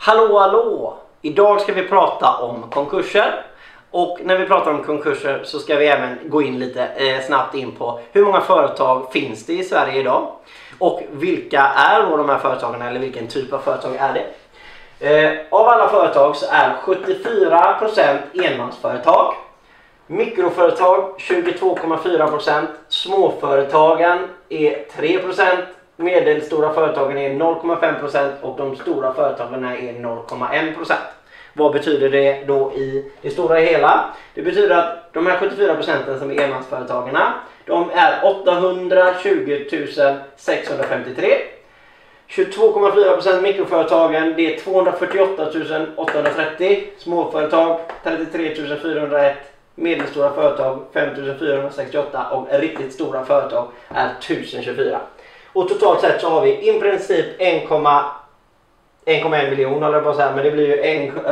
Hallå, hallå! Idag ska vi prata om konkurser. Och när vi pratar om konkurser så ska vi även gå in lite snabbt in på hur många företag finns det i Sverige idag. Och vilka är då de här företagen, eller vilken typ av företag är det? Av alla företag så är 74% enmansföretag. Mikroföretag 22,4%. Småföretagen är 3%. Medelstora företagen är 0,5% och de stora företagen är 0,1%. Vad betyder det då i det stora hela? Det betyder att de här 74% som är enmansföretagen, de är 820 653. 22,4% mikroföretagen, det är 248 830. Småföretag 33 401. Medelstora företag 5 468 och riktigt stora företag är 1024. Och totalt sett så har vi i princip 1,1 miljon, eller bara så här, men det blir ju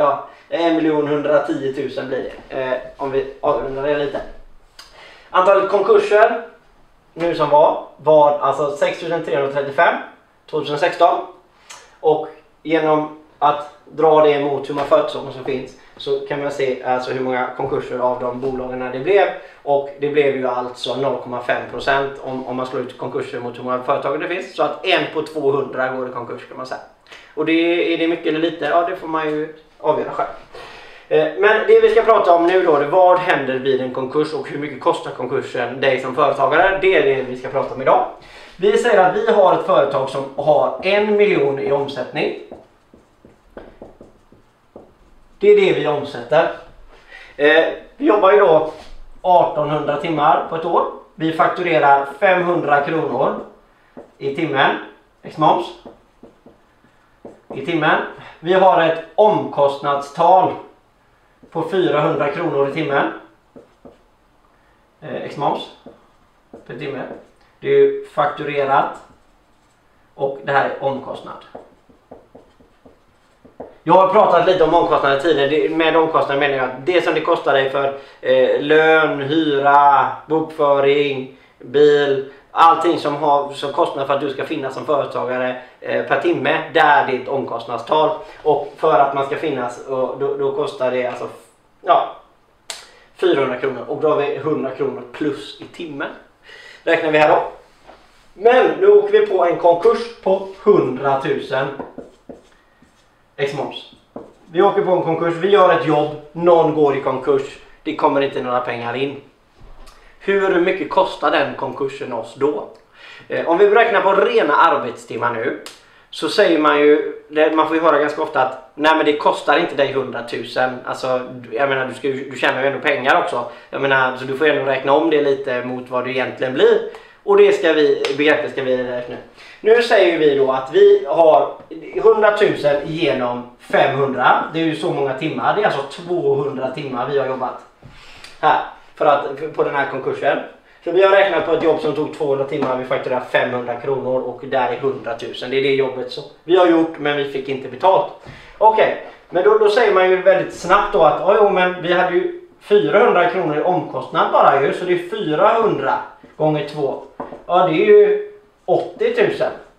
1 110 000 blir det, om vi avrundar det lite. Antalet konkurser nu som var alltså 6335 2016, och genom att dra det emot hur många företag som finns så kan man se alltså hur många konkurser av de bolagen det blev, och det blev ju alltså 0,5% om man slår ut konkurser mot hur många företag det finns, så att 1 på 200 går i konkurs kan man säga. Och det är det mycket eller lite? Ja, det får man ju avgöra själv. Men det vi ska prata om nu då, det är vad händer vid en konkurs och hur mycket kostar konkursen dig som företagare. Det är det vi ska prata om idag. Vi säger att vi har ett företag som har 1 miljon i omsättning. Det är det vi omsätter. Vi jobbar ju då 1800 timmar på ett år. Vi fakturerar 500 kronor i timmen, ex-moms, i timmen. Vi har ett omkostnadstal på 400 kronor i timmen, ex-moms, per timme. Det är ju fakturerat och det här är omkostnad. Jag har pratat lite om omkostnader tidigare. Med omkostnader menar jag att det som det kostar dig för lön, hyra, bokföring, bil, allting som kostar för att du ska finnas som företagare per timme, där är det ett omkostnadstal. Och för att man ska finnas, då kostar det alltså 400 kronor, och då har vi 100 kronor plus i timmen. Räknar vi här då. Men nu åker vi på en konkurs på 100 000 ex-moms. Vi åker på en konkurs, vi gör ett jobb, någon går i konkurs, det kommer inte några pengar in. Hur mycket kostar den konkursen oss då? Om vi räknar på rena arbetstimmar nu, så säger man ju, man får ju höra ganska ofta att nej, men det kostar inte dig 100 000. Alltså, jag menar, du tjänar ju ändå pengar också. Jag menar, så du får ändå räkna om det lite mot vad det egentligen blir. Och det begreppet ska vi räkna. Nu säger vi då att vi har 100 000 genom 500. Det är ju så många timmar. Det är alltså 200 timmar vi har jobbat här på den här konkursen. Så vi har räknat på ett jobb som tog 200 timmar. Vi fakturerar 500 kronor och där är 100 000. Det är det jobbet som vi har gjort, men vi fick inte betalt. Okej, men då säger man ju väldigt snabbt då att men vi hade ju 400 kronor i omkostnad bara ju. Så det är 400 gånger 2. Ja, det är ju 80 000.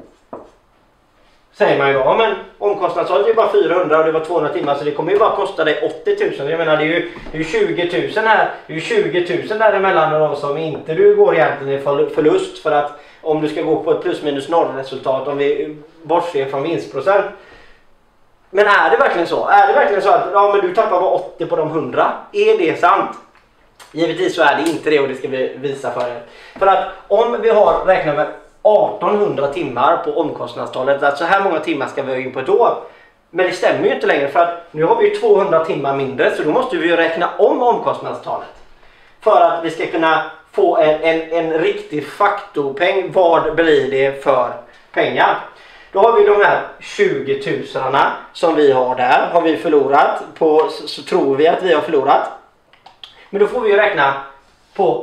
Säger man ju då. Men omkostnadstalet är ju bara 400 och det var 200 timmar, så det kommer ju bara kosta dig 80 000. Jag menar, det är ju 20 000 här. Det är ju 20 000 däremellan då som inte du går egentligen i förlust, för att om du ska gå på ett plus minus noll resultat, om vi bortser från vinstprocent. Men är det verkligen så? Är det verkligen så att men du tappar bara 80 på de 100? Är det sant? Givetvis så är det inte det, och det ska vi visa för er. För att om vi har räknat med 1800 timmar på omkostnadstalet, att så här många timmar ska vi ha in på ett år. Men det stämmer ju inte längre, för att nu har vi ju 200 timmar mindre, så då måste vi ju räkna om omkostnadstalet. För att vi ska kunna få en riktig faktorpeng. Vad blir det för pengar? Då har vi de här 20 000 som vi har där, har vi förlorat på, så tror vi att vi har förlorat. Men då får vi ju räkna på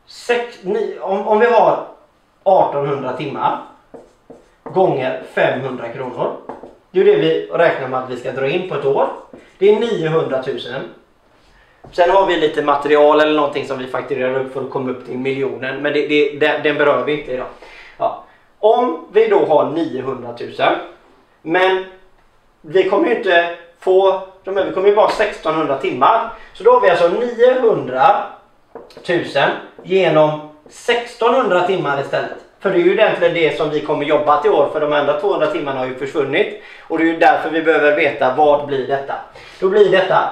om vi har 1800 timmar gånger 500 kronor. Det är det vi räknar med att vi ska dra in på ett år. Det är 900 000. Sen har vi lite material eller någonting som vi fakturerar upp för att komma upp till miljonen. Men den berör vi inte idag. Ja. Om vi då har 900 000, men vi kommer ju inte få, vi kommer ju bara 1600 timmar. Så då har vi alltså 900 000 genom 1600 timmar istället. För det är ju egentligen det som vi kommer jobba till år, för de andra 200 timmarna har ju försvunnit. Och det är ju därför vi behöver veta vad blir detta. Då blir detta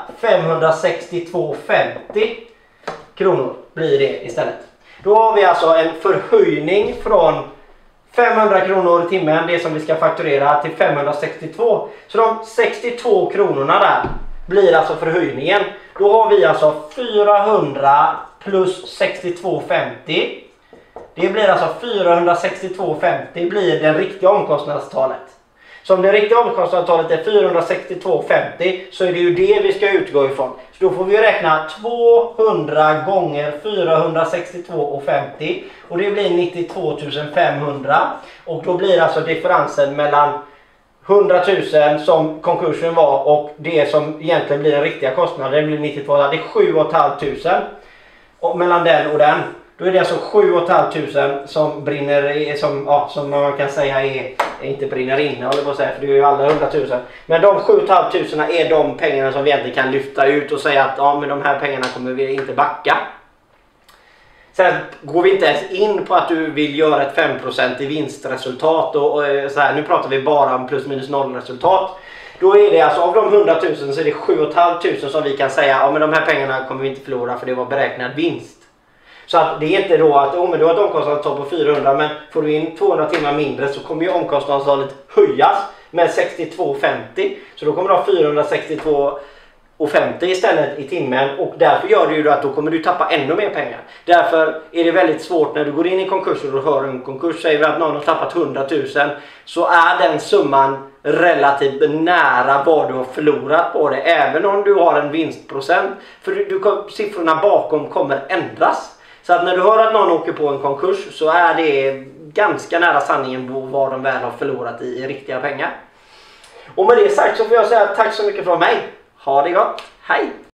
562,50 kronor blir det istället. Då har vi alltså en förhöjning från 500 kronor i timmen, det som vi ska fakturera, till 562. Så de 62 kronorna där blir alltså förhöjningen. Då har vi alltså 400 plus 62,50. Det blir alltså 462,50 blir det riktiga omkostnadstalet. Så om det riktiga omkostnadstalet är 462,50 så är det ju det vi ska utgå ifrån. Så då får vi räkna 200 gånger 462,50 och det blir 92 500. Och då blir alltså differensen mellan 100 000 som konkursen var och det som egentligen blir den riktiga kostnaden, det blir 92 000. Det är 7 500 och mellan den och den. Då är det alltså 7 500 som brinner, som man kan säga inte brinner inne, håller på att säga, för det är ju alla 100 000. Men de 7 500 är de pengarna som vi egentligen kan lyfta ut och säga att men de här pengarna kommer vi inte backa. Sen går vi inte ens in på att du vill göra ett 5% i vinstresultat och så här, nu pratar vi bara om plus minus noll resultat. Då är det alltså av de 100 000 så är det 7 500 som vi kan säga men de här pengarna kommer vi inte förlora för det var beräknad vinst. Så att det är inte då att men du har ett omkostnadstal på 400 men får du in 200 timmar mindre så kommer ju omkostnadstalet höjas med 62,50. Så då kommer du ha 462,50 istället i timmen och därför gör det ju att då kommer du tappa ännu mer pengar. Därför är det väldigt svårt när du går in i konkurs och du hör en konkurs säger att någon har tappat 100 000 så är den summan relativt nära vad du har förlorat på det även om du har en vinstprocent. För siffrorna bakom kommer ändras. Så att när du hör att någon åker på en konkurs så är det ganska nära sanningen på vad de väl har förlorat i riktiga pengar. Och med det sagt så får jag säga tack så mycket från mig. Ha det gott. Hej!